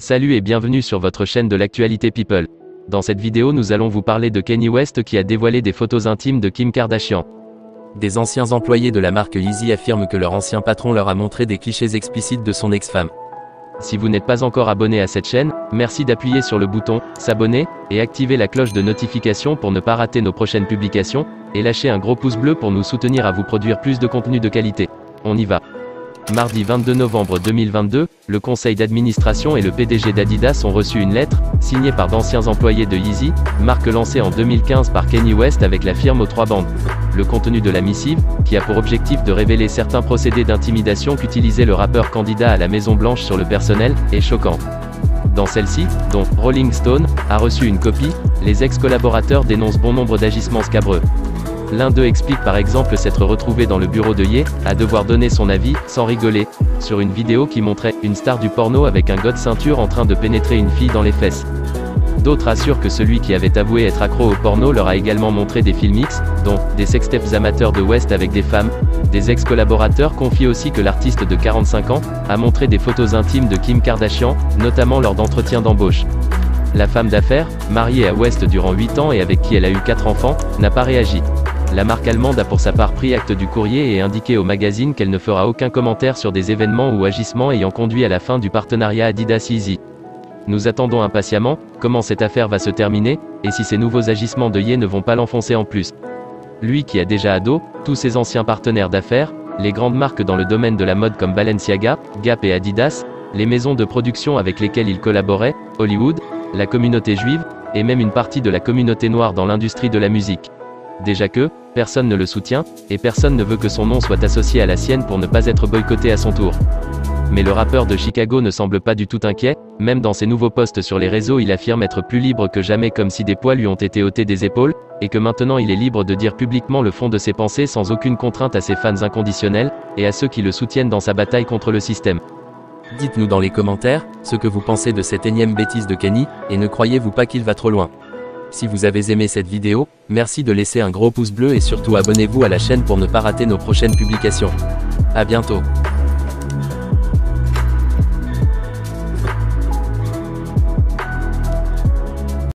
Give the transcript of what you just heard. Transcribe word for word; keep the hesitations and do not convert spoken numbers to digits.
Salut et bienvenue sur votre chaîne de l'actualité People. Dans cette vidéo nous allons vous parler de Kanye West qui a dévoilé des photos intimes de Kim Kardashian. Des anciens employés de la marque Yeezy affirment que leur ancien patron leur a montré des clichés explicites de son ex-femme. Si vous n'êtes pas encore abonné à cette chaîne, merci d'appuyer sur le bouton « S'abonner » et activer la cloche de notification pour ne pas rater nos prochaines publications, et lâchez un gros pouce bleu pour nous soutenir à vous produire plus de contenu de qualité. On y va. Mardi vingt-deux novembre deux mille vingt-deux, le conseil d'administration et le P D G d'Adidas ont reçu une lettre, signée par d'anciens employés de Yeezy, marque lancée en deux mille quinze par Kanye West avec la firme aux trois bandes. Le contenu de la missive, qui a pour objectif de révéler certains procédés d'intimidation qu'utilisait le rappeur candidat à la Maison Blanche sur le personnel, est choquant. Dans celle-ci, dont Rolling Stone a reçu une copie, les ex-collaborateurs dénoncent bon nombre d'agissements scabreux. L'un d'eux explique par exemple s'être retrouvé dans le bureau de Ye, à devoir donner son avis, sans rigoler, sur une vidéo qui montrait une star du porno avec un gars de ceinture en train de pénétrer une fille dans les fesses. D'autres assurent que celui qui avait avoué être accro au porno leur a également montré des films X, dont des sextapes amateurs de West avec des femmes. Des ex-collaborateurs confient aussi que l'artiste de quarante-cinq ans a montré des photos intimes de Kim Kardashian, notamment lors d'entretiens d'embauche. La femme d'affaires, mariée à West durant huit ans et avec qui elle a eu quatre enfants, n'a pas réagi. La marque allemande a pour sa part pris acte du courrier et indiqué au magazine qu'elle ne fera aucun commentaire sur des événements ou agissements ayant conduit à la fin du partenariat Adidas-Yeezy. Nous attendons impatiemment comment cette affaire va se terminer, et si ces nouveaux agissements de Ye ne vont pas l'enfoncer en plus. Lui qui a déjà à dos tous ses anciens partenaires d'affaires, les grandes marques dans le domaine de la mode comme Balenciaga, Gap et Adidas, les maisons de production avec lesquelles il collaborait, Hollywood, la communauté juive, et même une partie de la communauté noire dans l'industrie de la musique. Déjà que, personne ne le soutient, et personne ne veut que son nom soit associé à la sienne pour ne pas être boycotté à son tour. Mais le rappeur de Chicago ne semble pas du tout inquiet, même dans ses nouveaux posts sur les réseaux il affirme être plus libre que jamais comme si des poids lui ont été ôtés des épaules, et que maintenant il est libre de dire publiquement le fond de ses pensées sans aucune contrainte à ses fans inconditionnels, et à ceux qui le soutiennent dans sa bataille contre le système. Dites-nous dans les commentaires, ce que vous pensez de cette énième bêtise de Kanye, et ne croyez-vous pas qu'il va trop loin. Si vous avez aimé cette vidéo, merci de laisser un gros pouce bleu et surtout abonnez-vous à la chaîne pour ne pas rater nos prochaines publications. À bientôt.